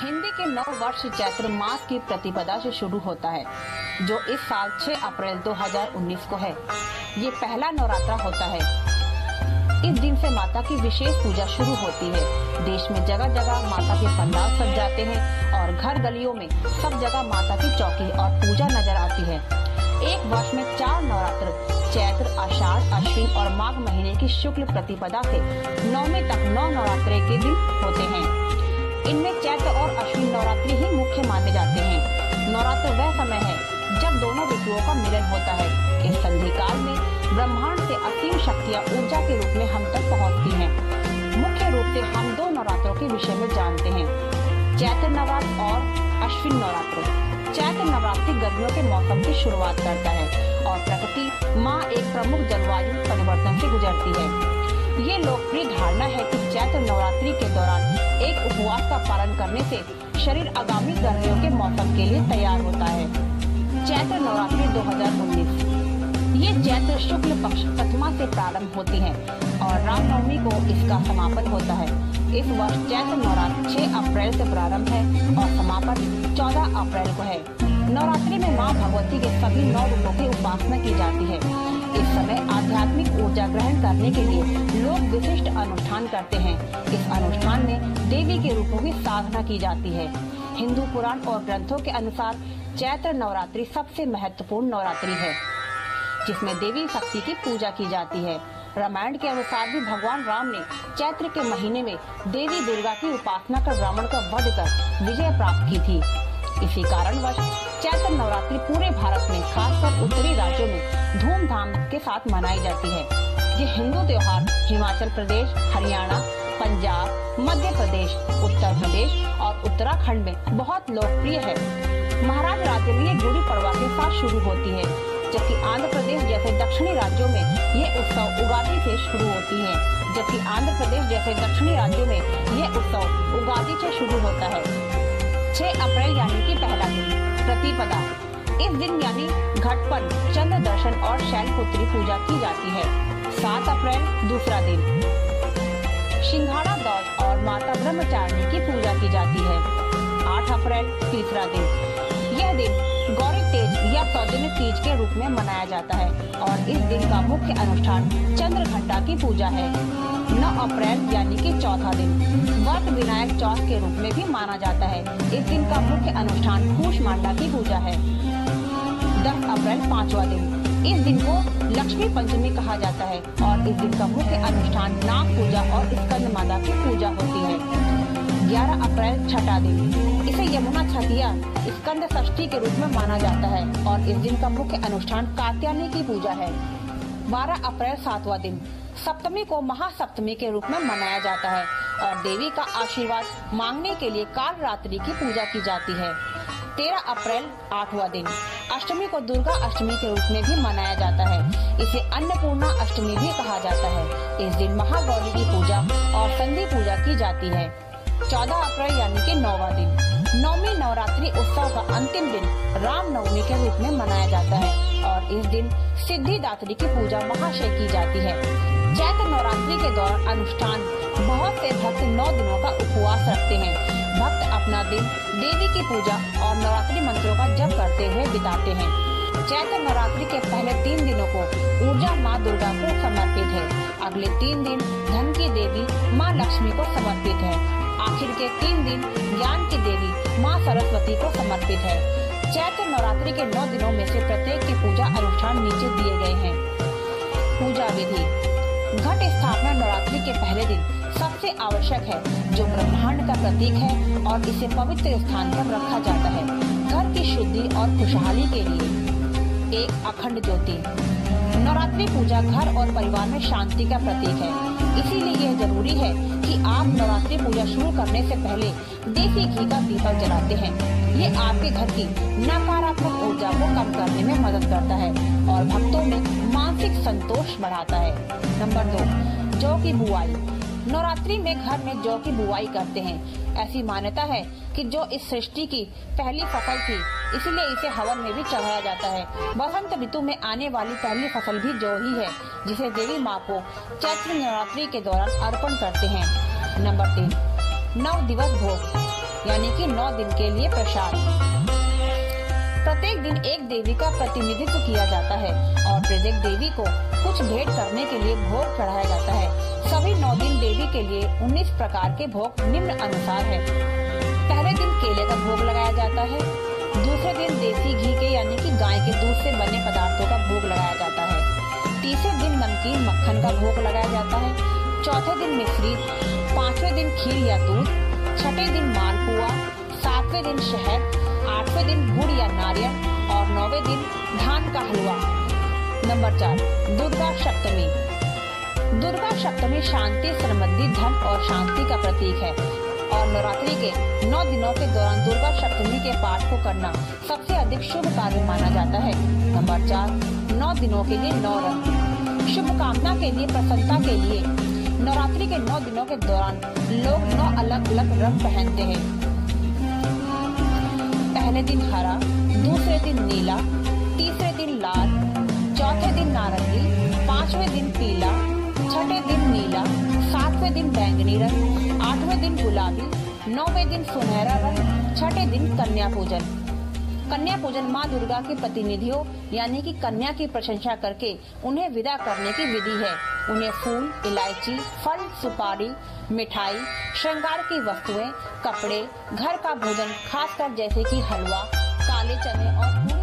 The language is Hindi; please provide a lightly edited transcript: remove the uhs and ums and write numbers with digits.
हिंदी के नव वर्ष चैत्र मास की प्रतिपदा से शुरू होता है, जो इस साल 6 अप्रैल 2019 को है। ये पहला नवरात्रा होता है। इस दिन से माता की विशेष पूजा शुरू होती है। देश में जगह जगह माता के पंडाल सज जाते हैं और घर गलियों में सब जगह माता की चौकी और पूजा नजर आती है। एक वर्ष में 4 नवरात्र चैत्र, आषाढ़, अश्विन और माघ महीने की शुक्ल प्रतिपदा से नवमी तक 9 नवरात्रे के दिन होते हैं। इनमें चैत्र और अश्विन नवरात्रि ही मुख्य माने जाते हैं। नवरात्र वह समय है जब दोनों ऋतुओं का मिलन होता है। इस संधि काल में ब्रह्मांड से असीम शक्तियाँ ऊर्जा के रूप में हम तक पहुँचती हैं। मुख्य रूप से हम 2 नवरात्रों के विषय में जानते हैं, चैत्र नवरात्र और अश्विन नवरात्र। चैत्र नवरात्रि गर्मियों के मौसम की शुरुआत करता है और प्रकृति माँ एक प्रमुख जलवायु परिवर्तन से गुजरती है। ये लोकप्रिय धारणा है कि चैत्र नवरात्रि के दौरान एक उपवास का पालन करने से शरीर आगामी गर्मियों के मौसम के लिए तैयार होता है। चैत्र नवरात्रि 2019 ये चैत्र शुक्ल पक्ष प्रथमा से प्रारंभ होती है और रामनवमी को इसका समापन होता है। इस वर्ष चैत्र नवरात्र 6 अप्रैल से प्रारंभ है और समापन 14 अप्रैल को है। नवरात्रि में माँ भगवती के सभी 9 रूपों की उपासना की जाती है। इस समय आध्यात्मिक ऊर्जा ग्रहण करने के लिए लोग विशिष्ट अनुष्ठान करते हैं। इस अनुष्ठान में देवी के रूपों की साधना की जाती है। हिंदू पुराण और ग्रंथों के अनुसार चैत्र नवरात्रि सबसे महत्वपूर्ण नवरात्रि है, जिसमें देवी शक्ति की पूजा की जाती है। रामायण के अनुसार भी भगवान राम ने चैत्र के महीने में देवी दुर्गा की उपासना कर रावण का वध कर विजय प्राप्त की थी। इसी कारणवश चैत्र नवरात्रि पूरे भारत में, खासकर उत्तरी राज्यों में धूमधाम के साथ मनाई जाती है। ये हिंदू त्योहार हिमाचल प्रदेश, हरियाणा, पंजाब, मध्य प्रदेश, उत्तर प्रदेश और उत्तराखंड में बहुत लोकप्रिय है। महाराष्ट्र राज्य में ये गुड़ी पड़वा के साथ शुरू होती है, जबकि आंध्र प्रदेश जैसे दक्षिणी राज्यों में ये उत्सव उगादी से शुरू होती है। जबकि आंध्र प्रदेश जैसे दक्षिणी राज्यों में ये उत्सव उगादी से शुरू होता है। 6 अप्रैल यानी कि पहला दिन प्रतिपदा। इस दिन यानी घटपन, चंद्र दर्शन और शैलपुत्री पूजा की जाती है। 7 अप्रैल दूसरा दिन सिंघाड़ा दौज और माता ब्रह्मचारिणी की पूजा की जाती है। 8 अप्रैल तीसरा दिन। यह दिन गौरी तेज या सौजन्य तीज के रूप में मनाया जाता है और इस दिन का मुख्य अनुष्ठान चंद्र घंटा की पूजा है। 9 अप्रैल यानी कि चौथा दिन व्रत विनायक चौथ के रूप में भी माना जाता है। इस दिन का मुख्य अनुष्ठान कूश मांडा की पूजा है। 10 अप्रैल पांचवा दिन। इस दिन को लक्ष्मी पंचमी कहा जाता है और इस दिन का मुख्य अनुष्ठान नाग पूजा और स्कंद माता की पूजा होती है। 11 अप्रैल छठा दिन। इसे यमुना छठिया स्कंद षष्ठी के रूप में माना जाता है और इस दिन का मुख्य अनुष्ठान कात्यायनी की पूजा है। 12 अप्रैल सातवां दिन। सप्तमी को महासप्तमी के रूप में मनाया जाता है और देवी का आशीर्वाद मांगने के लिए काल रात्रि की पूजा की जाती है। 13 अप्रैल आठवां दिन। अष्टमी को दुर्गा अष्टमी के रूप में भी मनाया जाता है। इसे अन्नपूर्णा अष्टमी भी कहा जाता है। इस दिन महागौरी की पूजा और संधि पूजा की जाती है। 14 अप्रैल यानी कि 9वां दिन। नवमी नवरात्रि उत्सव का अंतिम दिन रामनवमी के रूप में मनाया जाता है और इस दिन सिद्धिदात्री की पूजा महाशय की जाती है। चैत्र नवरात्रि के दौरान अनुष्ठान बहुत से भक्त 9 दिनों का उपवास रखते हैं। भक्त अपना दिन देवी की पूजा और नवरात्रि मंत्रों का जप करते हुए बिताते हैं। चैत्र नवरात्रि के पहले 3 दिनों को ऊर्जा माँ दुर्गा को समर्पित है। अगले 3 दिन धन की देवी माँ लक्ष्मी को समर्पित है। आखिर के 3 दिन ज्ञान की देवी माँ सरस्वती को समर्पित है। चैत्र नवरात्रि के 9 दिनों में से प्रत्येक के पूजा अनुष्ठान नीचे दिए गए हैं। पूजा विधि। घट स्थापना नवरात्रि के पहले दिन सबसे आवश्यक है, जो ब्रह्मांड का प्रतीक है और इसे पवित्र स्थान पर रखा जाता है घर की शुद्धि और खुशहाली के लिए। 1 अखंड ज्योति। नवरात्रि पूजा घर और परिवार में शांति का प्रतीक है, इसीलिए यह जरूरी है कि आप नवरात्रि पूजा शुरू करने से पहले देसी घी का दीपक जलाते हैं। ये आपके घर की नकारात्मक ऊर्जा को कम करने में मदद करता है और भक्तों में मानसिक संतोष बढ़ाता है। नंबर 2 जौ की बुआई। नवरात्रि में घर में जौ की बुआई करते हैं। ऐसी मान्यता है कि जो इस सृष्टि की पहली फसल थी, इसलिए इसे हवन में भी चढ़ाया जाता है। बसंत ऋतु में आने वाली पहली फसल भी जौ ही है, जिसे देवी माँ को चैत्र नवरात्रि के दौरान अर्पण करते हैं। नंबर 3 9 दिवस भोग। यानी कि 9 दिन के लिए प्रसाद। प्रत्येक दिन एक देवी का प्रतिनिधित्व किया जाता है और प्रत्येक देवी को कुछ भेंट करने के लिए भोग चढ़ाया जाता है। सभी 9 दिन देवी के लिए 19 प्रकार के भोग निम्न अनुसार है। पहले दिन केले का भोग लगाया जाता है। दूसरे दिन देसी घी के यानी कि गाय के दूध से बने पदार्थों का भोग लगाया जाता है। तीसरे दिन नमकीन मक्खन का भोग लगाया जाता है। चौथे दिन मिश्री, पांचवें दिन खीर या दूध, छठे दिन मालपुआ, सातवें दिन शहद, आठवें दिन गुड़ या नारियल और 9वें दिन धान का हलवा। नंबर 4, दुर्गा सप्तमी। दुर्गा सप्तमी शांति, समृद्धि, धन और शांति का प्रतीक है और नवरात्रि के 9 दिनों के दौरान दुर्गा सप्तमी के पाठ को करना सबसे अधिक शुभ कार्य माना जाता है। नंबर 4, 9 दिनों के लिए 9 रंग। शुभकामना के लिए, प्रसन्नता के लिए नवरात्रि के 9 दिनों के दौरान लोग 9 अलग अलग रंग पहनते हैं। पहले दिन हरा, दूसरे दिन नीला, तीसरे दिन लाल, चौथे दिन नारंगी, पांचवें दिन पीला, छठे दिन नीला, सातवें दिन बैंगनी रंग, आठवें दिन गुलाबी, 9वें दिन सुनहरा रंग, छठे दिन कन्या पूजन। कन्या पूजन माँ दुर्गा के प्रतिनिधियों यानी कि कन्या की प्रशंसा करके उन्हें विदा करने की विधि है। उन्हें फूल, इलायची, फल, सुपारी, मिठाई, श्रृंगार की वस्तुएं, कपड़े, घर का भोजन खासकर जैसे कि हलवा, काले चने और